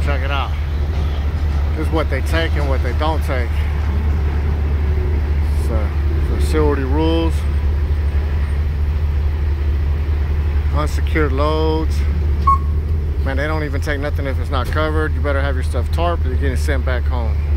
check it out. This is what they take and what they don't take. So, facility rules. Unsecured loads. Man, they don't even take nothing if it's not covered. You better have your stuff tarped or you're getting sent back home.